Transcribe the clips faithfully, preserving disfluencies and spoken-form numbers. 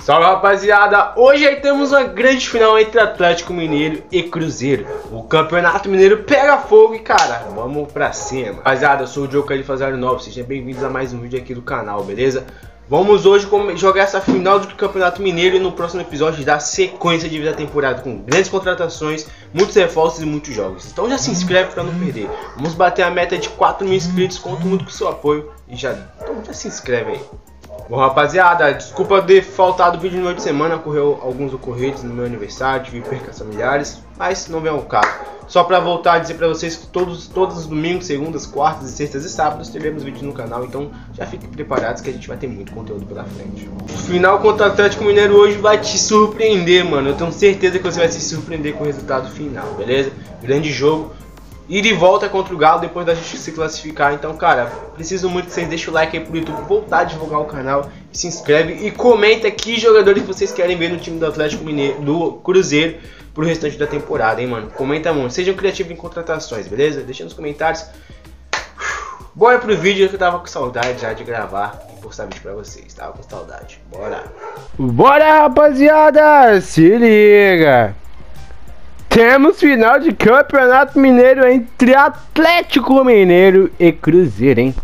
Salve, rapaziada! Hoje aí temos uma grande final entre Atlético Mineiro e Cruzeiro. O Campeonato Mineiro pega fogo e, cara, vamos pra cima. Rapaziada, eu sou o Diogo de Fazer Novo, sejam bem-vindos a mais um vídeo aqui do canal, beleza? Vamos hoje jogar essa final do Campeonato Mineiro e no próximo episódio dar sequência de vida da temporada com grandes contratações, muitos reforços e muitos jogos. Então já se inscreve pra não perder. Vamos bater a meta de quatro mil inscritos, conto muito com o seu apoio e já, então já se inscreve aí. Bom, rapaziada, desculpa ter faltado o vídeo no meio de semana, ocorreu alguns ocorridos no meu aniversário, tive percas familiares, mas não vem ao caso. Só pra voltar a dizer pra vocês que todos, todos os domingos, segundas, quartas, e sextas e sábados teremos vídeo no canal, então já fiquem preparados que a gente vai ter muito conteúdo pela frente. O final contra o Atlético Mineiro hoje vai te surpreender, mano, eu tenho certeza que você vai se surpreender com o resultado final, beleza? Grande jogo. Ir e volta contra o Galo depois da gente se classificar. Então, cara, preciso muito que vocês deixem o like aí pro YouTube voltar a divulgar o canal. Se inscreve e comenta que jogadores vocês querem ver no time do Atlético Mineiro, do Cruzeiro, pro restante da temporada, hein, mano. Comenta muito, sejam criativos em contratações, beleza? Deixa nos comentários. Bora pro vídeo que eu tava com saudade já de gravar e postar vídeo pra vocês. Tava com saudade, bora. Bora, rapaziada, se liga. Temos final de Campeonato Mineiro entre Atlético Mineiro e Cruzeiro, hein?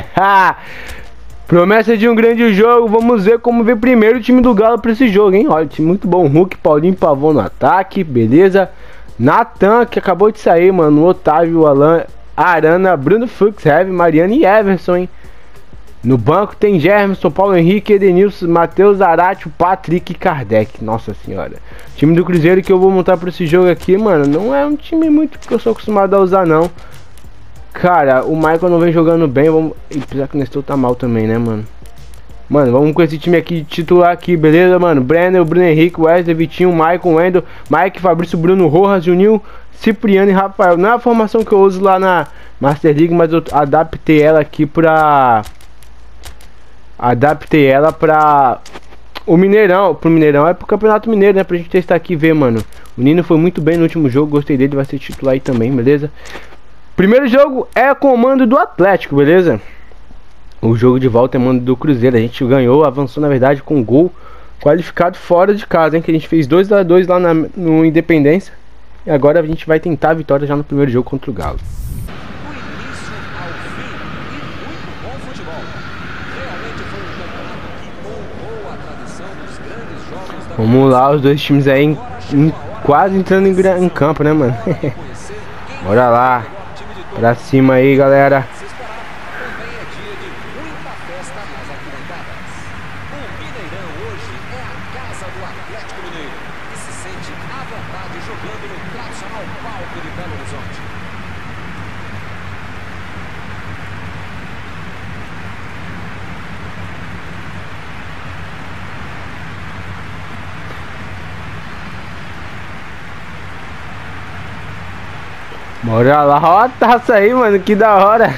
Promessa de um grande jogo. Vamos ver como vem primeiro o time do Galo para esse jogo, hein? Olha, time muito bom. Hulk, Paulinho, Pavão no ataque, beleza? Natan, que acabou de sair, mano. Otávio, Alan, Arana, Bruno Fux, Heavy, Mariano e Everson, hein? No banco tem Germerson, Paulo Henrique, Edenilson, Matheus, Arati, Patrick e Kardec. Nossa senhora. O time do Cruzeiro que eu vou montar para esse jogo aqui, mano, não é um time muito que eu sou acostumado a usar, não. Cara, o Michael não vem jogando bem. Vamos... Apesar que o Nestor tá mal também, né, mano? Mano, vamos com esse time aqui titular aqui, beleza, mano? Brenner, Bruno Henrique, Wesley, Vitinho, Maicon, Wendel, Mike, Fabrício, Bruno, Rojas, Juninho, Cipriano e Rafael. Não é a formação que eu uso lá na Master League, mas eu adaptei ela aqui pra... Adaptei ela pra o Mineirão, pro Mineirão, é pro Campeonato Mineiro, né? Pra gente testar aqui e ver, mano. O Nino foi muito bem no último jogo, gostei dele, vai ser titular aí também, beleza? Primeiro jogo é comando do Atlético, beleza? O jogo de volta é mando do Cruzeiro, a gente ganhou, avançou na verdade com gol qualificado fora de casa, hein? Que a gente fez dois a dois lá na, no Independência. E agora a gente vai tentar a vitória já no primeiro jogo contra o Galo. Vamos lá, os dois times aí em, em, quase entrando em, em campo, né, mano? Bora lá. Pra cima aí, galera. Bora lá, ó a taça aí, mano, que da hora.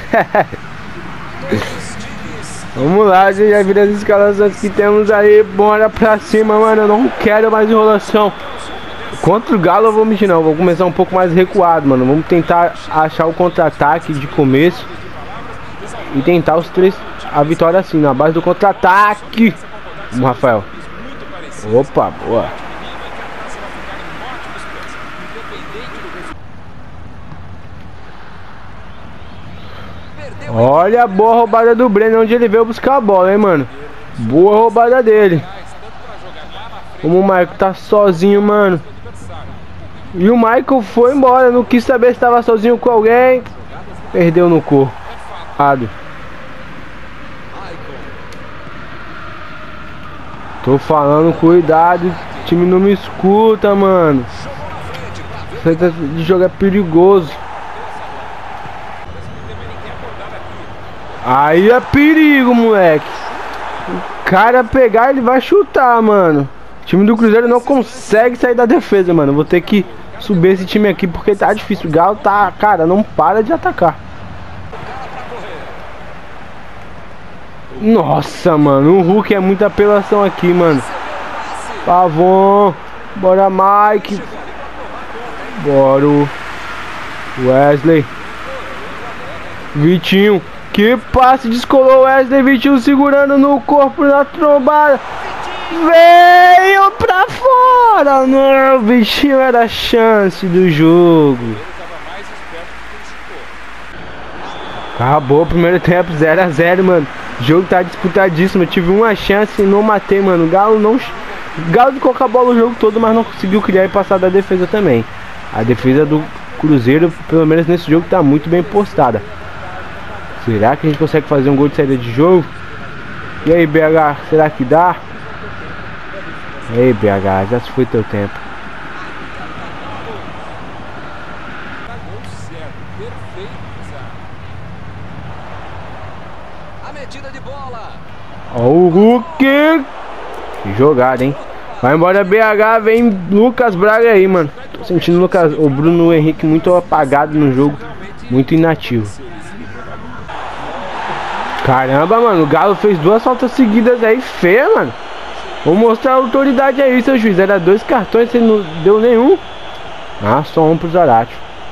Vamos lá, gente, já vira as escalações que temos aí. Bora pra cima, mano, eu não quero mais enrolação. Contra o Galo eu vou mentir não, vou começar um pouco mais recuado, mano. Vamos tentar achar o contra-ataque de começo e tentar os três, a vitória assim, na base do contra-ataque. Vamos, Rafael. Opa, boa. Olha a boa roubada do Brenner, onde ele veio buscar a bola, hein, mano. Boa roubada dele. Como o Michael tá sozinho, mano. E o Michael foi embora, não quis saber se estava sozinho com alguém. Perdeu no corpo. Tô falando, cuidado. O time não me escuta, mano. Esse de jogo é perigoso. Aí é perigo, moleque. O cara pegar, ele vai chutar, mano. O time do Cruzeiro não consegue sair da defesa, mano. Vou ter que subir esse time aqui porque tá difícil. O Galo tá, cara, não para de atacar. Nossa, mano, o Hulk é muita apelação aqui, mano. Pavon. Bora, Mike. Bora o Wesley. Vitinho. Que passe, descolou o Wesley, Vitinho segurando no corpo na trombada. Vem! Ah, não, o bichinho era a chance do jogo. Acabou o primeiro tempo, zero a zero, mano. O jogo tá disputadíssimo. Eu tive uma chance e não matei, mano. O Galo não. O Galo ficou com a bola o jogo todo, mas não conseguiu criar e passar da defesa também. A defesa do Cruzeiro, pelo menos nesse jogo, tá muito bem postada. Será que a gente consegue fazer um gol de saída de jogo? E aí, B H, será que dá? Ei, B H, já se foi teu tempo. Ó o Hulk. Que jogada, hein? Vai embora B H, vem Lucas Braga aí, mano. Tô sentindo o, Lucas, o Bruno Henrique muito apagado no jogo. Muito inativo. Caramba, mano, o Galo fez duas faltas seguidas aí, feia, mano. Vou mostrar a autoridade aí, seu juiz. Era dois cartões, você não deu nenhum. Ah, só um pro Zarate.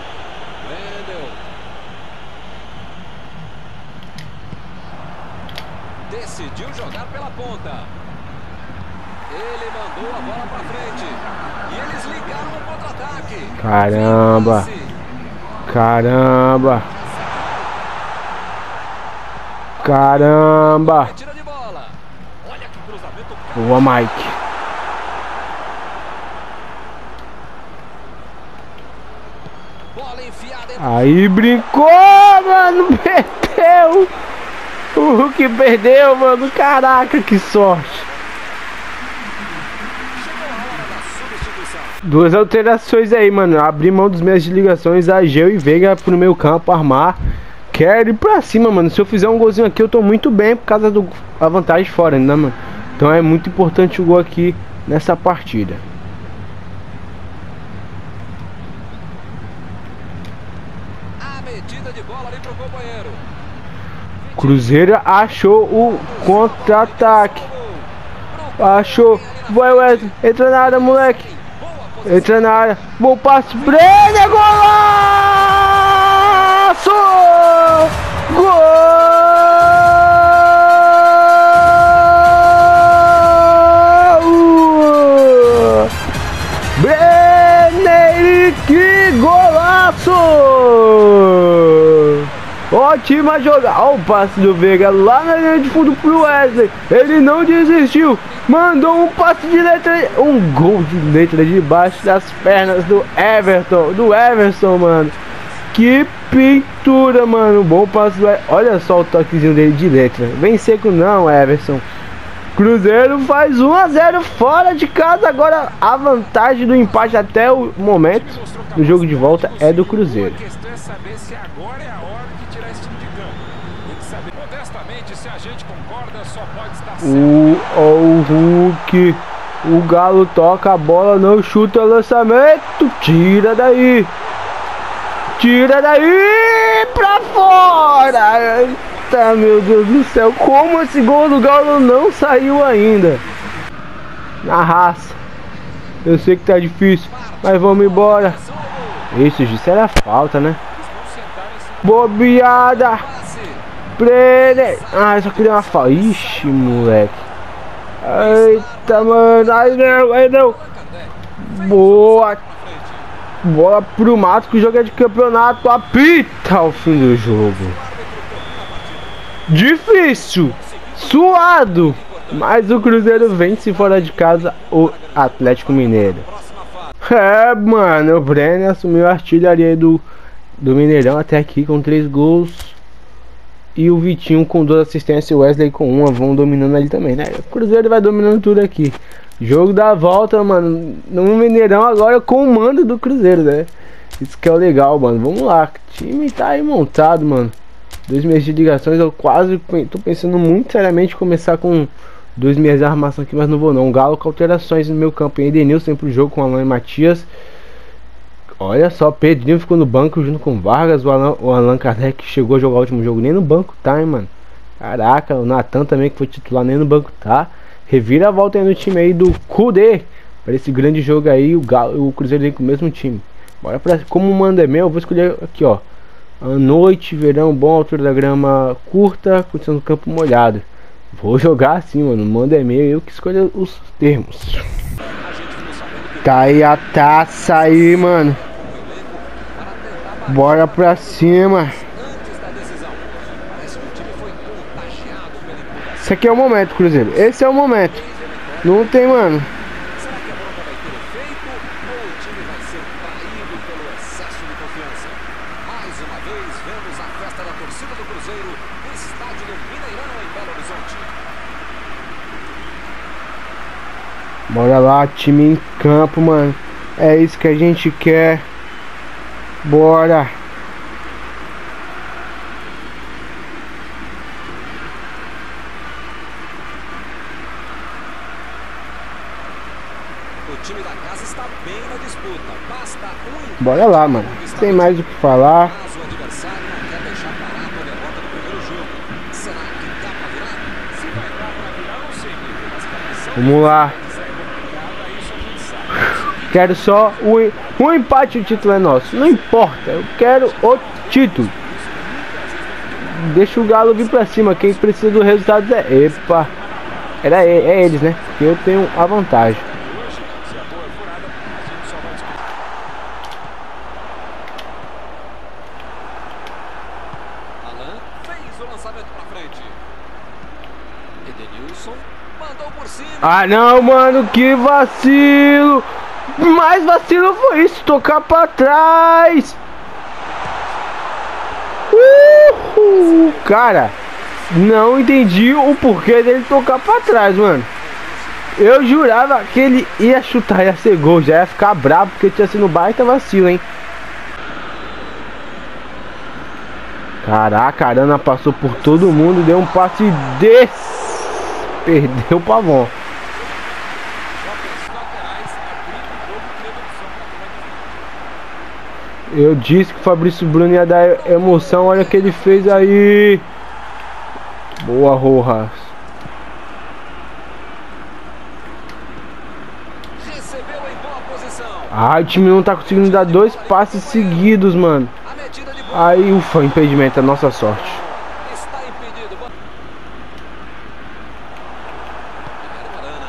Decidiu jogar pela ponta. Ele mandou a bola pra frente. E eles ligaram o contra-ataque. Caramba. Caramba. Caramba. Boa, Mike. Aí brincou, mano. Perdeu. O Hulk perdeu, mano. Caraca, que sorte. Duas alterações aí, mano. Abri mão das minhas ligações. Ageu e Veiga pro meu campo armar. Quero ir pra cima, mano. Se eu fizer um golzinho aqui, eu tô muito bem por causa da vantagem fora, né, mano? Então é muito importante o gol aqui nessa partida. A medida de bola ali pro companheiro. Cruzeiro achou o contra-ataque. Achou. Vai, Wesley. Entra na área, moleque. Entra na área. Bom passe. Brenner, golaço! Gol! Brenner, que golaço! Ótima jogada. Olha o passe do Veiga lá na linha de fundo pro Wesley. Ele não desistiu. Mandou um passe de letra. Um gol de letra debaixo das pernas do Everton. Do Everson, mano. Que pintura, mano. Bom passe do Everton. Olha só o toquezinho dele de letra. Vem seco não, Everson. Cruzeiro faz um a zero fora de casa. Agora a vantagem do empate até o momento do jogo de volta é do Cruzeiro. O, o Hulk, o Galo toca a bola, não chuta lançamento, tira daí, tira daí pra fora. Eita, meu Deus do céu, como esse gol do Galo não saiu ainda? Na raça, eu sei que tá difícil, mas vamos embora. Isso, isso era falta, né? Bobeada. Prende. Ah, eu só queria uma falta. Ixi, moleque. Eita, mano. Ai, não, ai, não. Boa. Bola pro mato, que o jogo é de campeonato. Apita ao fim do jogo. Difícil. Suado. Mas o Cruzeiro vence fora de casa o Atlético Mineiro. É, mano. O Brenner assumiu a artilharia do, do Mineirão até aqui com três gols. E o Vitinho com duas assistências e o Wesley com uma vão dominando ali também, né? O Cruzeiro vai dominando tudo aqui. Jogo da volta, mano. No Mineirão agora com o mando do Cruzeiro, né? Isso que é o legal, mano. Vamos lá. O time tá aí montado, mano. Dois meses de ligações. Eu quase tô pensando muito seriamente em começar com dois meses de armação aqui, mas não vou não. Galo com alterações no meu campo. E Edenilson sempre o jogo com Alan e Matias. Olha só, Pedrinho ficou no banco junto com Vargas. O Alan, o Alan Kardec chegou a jogar o último jogo, nem no banco tá, hein, mano. Caraca, o Natan também que foi titular, nem no banco tá. Revira a volta aí no time aí do Cudê para esse grande jogo aí. O, Galo, o Cruzeiro vem com o mesmo time. Bora pra, como o mando é meu, eu vou escolher aqui, ó. A noite, verão, bom, altura da grama curta, condição do campo molhado. Vou jogar assim, mano. O mando é meu, eu que escolho os termos. Tá aí a taça aí, mano. Bora pra cima. Esse aqui é o momento, Cruzeiro. Esse é o momento. Não tem, mano. Será que a bronca vai ter efeito ou o time vai ser traído pelo excesso de confiança? Mais uma vez, vemos a festa da torcida do Cruzeiro no estádio do Mineirão em Belo Horizonte. Bora lá, time em campo, mano. É isso que a gente quer. Bora. O time da casa está bem na disputa. Basta um. Bora lá, mano. Não tem mais o que falar. Mas o adversário não quer deixar parar a derrota do primeiro jogo. Será que dá pra virar? Se vai dar pra virar, não sei. Mas a missão Vamos lá. é complicada, isso a gente sabe. Quero só o, o empate, o título é nosso. Não importa, eu quero o título. Deixa o Galo vir pra cima. Quem precisa do resultado é... Epa. Era ele, é eles, né? Porque eu tenho a vantagem. Alan fez o lançamento pra frente. Edenilson mandou por cima. Ah, não, mano. Que vacilo. Mais vacilo foi isso. Tocar pra trás. Uhul. Cara, não entendi o porquê dele tocar pra trás, mano. Eu jurava que ele ia chutar, ia ser gol. Já ia ficar bravo porque tinha sido baita vacilo, hein. Caraca, a Arana passou por todo mundo. Deu um passe desse. Perdeu o Pavão. Eu disse que o Fabrício Bruno ia dar emoção. Olha o que ele fez aí. Boa, Rojas. Recebeu em boa posição. Ai, o time não tá conseguindo dar dois passes seguidos, mano. A metida de bola. Aí, ufa, impedimento, é nossa sorte. Está impedido. Guilherme Arana.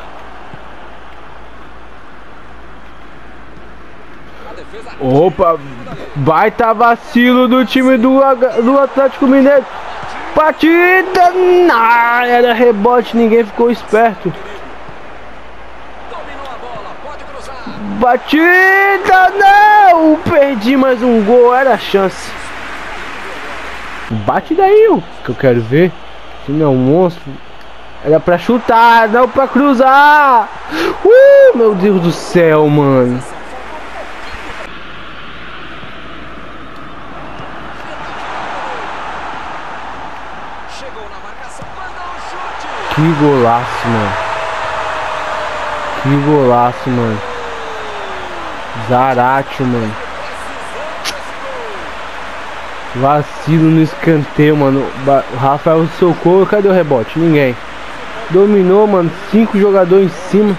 A defesa. Opa, baita vacilo do time do, do Atlético Mineiro. Batida, na, era rebote, ninguém ficou esperto. Dominou a bola, pode cruzar. Batida, não, perdi mais um gol, era a chance. Bate daí, o que eu quero ver. Se não é um monstro. Era pra chutar, não pra cruzar. Uh, meu Deus do céu, mano. Chegou na marcação, mandou um chute. Que golaço, mano. Que golaço, mano. Zaratio, mano. Vacilo no escanteio, mano. O Rafael socou. Cadê o rebote? Ninguém. Dominou, mano. Cinco jogadores em cima.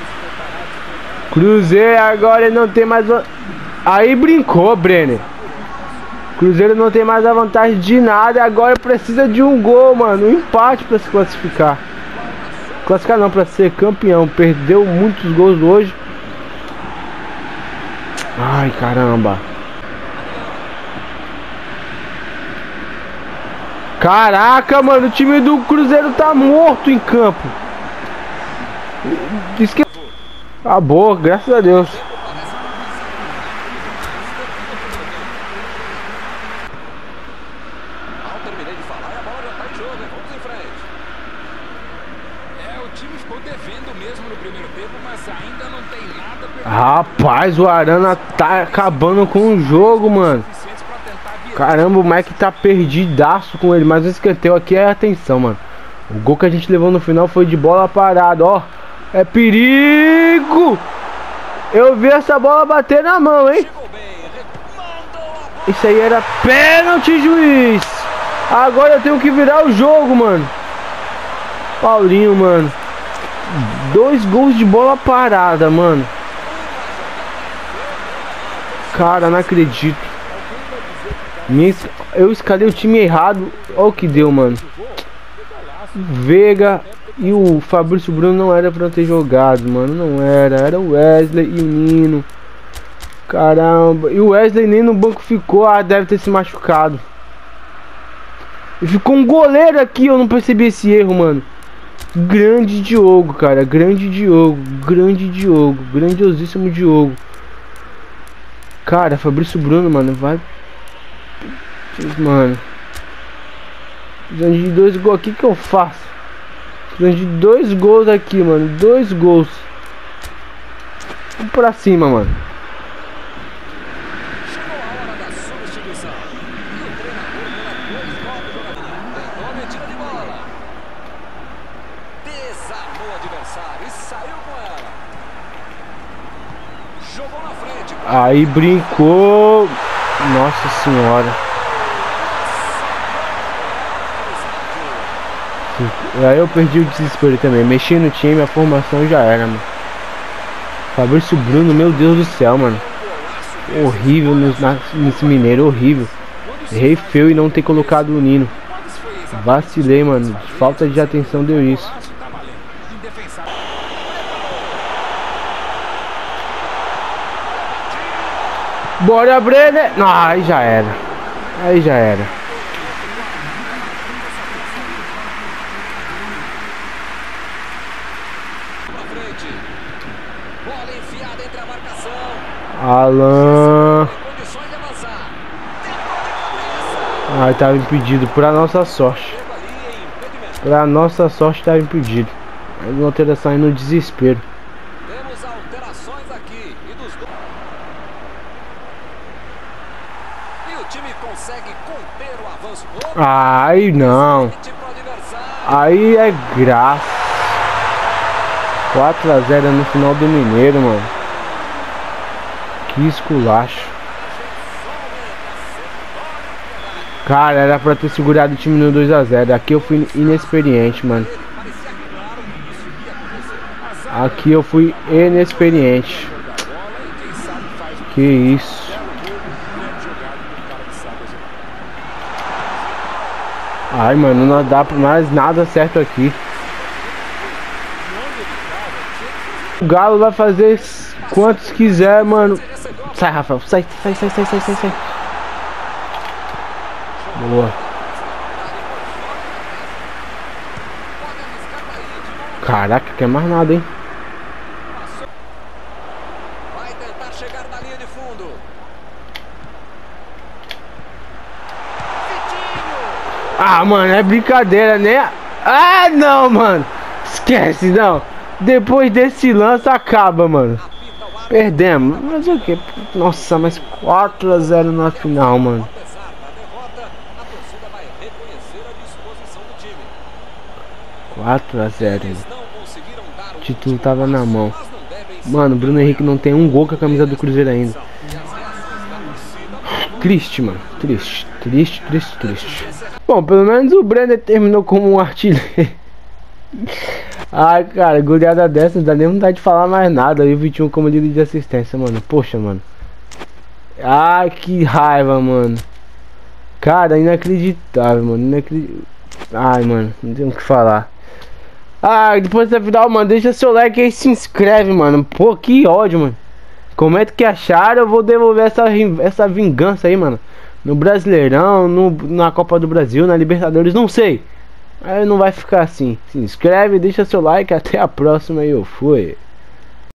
Cruzeiro agora não tem mais. Aí brincou, Brenner. Cruzeiro não tem mais a vantagem de nada. Agora precisa de um gol, mano. Um empate pra se classificar. Classificar não, pra ser campeão. Perdeu muitos gols hoje. Ai, caramba. Caraca, mano. O time do Cruzeiro tá morto em campo. Diz que... Acabou, graças a Deus. Mal terminei de falar e a bola já tá em jogo, hein? Vamos em frente. É, o time ficou devendo mesmo no primeiro tempo, mas ainda não tem nada perdido. Rapaz, o Arana tá acabando com o jogo, mano. Suficientes pra tentar virar. Caramba, o Mike tá perdidaço com ele. Mas o escanteio aqui é atenção, mano. O gol que a gente levou no final foi de bola parada, ó. É perigo! Eu vi essa bola bater na mão, hein? Chegou bem, mandou a bola. Isso aí era pênalti, juiz! Agora eu tenho que virar o jogo, mano. Paulinho, mano. Dois gols de bola parada, mano. Cara, não acredito. Minha, eu escalei o time errado. Olha o que deu, mano. Veiga E o Fabrício Bruno não era pra ter jogado, mano. Não era. Era o Wesley e o Nino. Caramba. E o Wesley nem no banco ficou. Ah, deve ter se machucado. E ficou um goleiro aqui. Eu não percebi esse erro, mano. Grande Diogo, cara. Grande Diogo. Grande Diogo. Grandiosíssimo Diogo. Cara, Fabrício Bruno, mano. Vai. Mano. Precisando de dois gols aqui, que eu faço? Precisando de dois gols aqui, mano. Dois gols. Vamos pra cima, mano. Chegou a hora da substituição. E o treinador dá dois novos jogadores. Tentou a metida de bola. Desarmou o adversário e saiu com ela. Jogou na frente. Aí brincou. Nossa senhora. Aí eu perdi o desespero também. Mexi no time, a formação já era, mano. Fabrício Bruno, meu Deus do céu, mano. Horrível no, na, nesse Mineiro, horrível. Errei feio e não ter colocado o Nino. Vacilei, mano. Falta de atenção deu isso. Bora, Brenner! Não, aí já era. Aí já era. Bola enfiada entre a marcação. Alan. Condições de avançar. Ai, tava impedido, pra nossa sorte. Pra nossa sorte tava impedido. Mais uma alteração aí no desespero. Temos alterações aqui e dos dois. E o time consegue conter o avanço. Ai, não. Aí é graça. quatro a zero no final do Mineiro, mano. Que esculacho. Cara, era pra ter segurado o time no dois a zero. Aqui eu fui inexperiente, mano. Aqui eu fui inexperiente. Que isso. Ai, mano, não dá mais nada certo aqui. O Galo vai fazer quantos quiser, mano. Sai, Rafael. Sai, sai, sai, sai, sai, sai, sai. Boa. Caraca, quer mais nada, hein? Vai tentar chegar na linha de fundo. Ah, mano, é brincadeira, né? Ah, não, mano. Esquece, não. Depois desse lance acaba, mano. Perdemos. Mas o que? Nossa, mas quatro a zero na final, mano. Apesar da derrota, a torcida vai reconhecer a disposição do time. quatro a zero. Eles não conseguiram dar O título tava na mão. Mano, Bruno Henrique não tem um gol com a camisa do Cruzeiro ainda. Triste, mano. Triste, triste, triste, triste. Bom, pelo menos o Brenner terminou como um artilheiro. Ai, cara, goleada dessa não dá nem vontade de falar mais nada. E o Vitinho como líder de assistência, mano. Poxa, mano. Ai, que raiva, mano. Cara, inacreditável, mano. Inacreditável. Ai, mano, não tem o que falar. Ah, depois da final, mano, deixa seu like aí e se inscreve, mano. Pô, que ódio, mano. Comenta o que acharam, eu vou devolver essa, essa vingança aí, mano. No Brasileirão, no, na Copa do Brasil, na Libertadores, não sei. Aí não vai ficar assim. Se inscreve, deixa seu like, até a próxima e eu fui.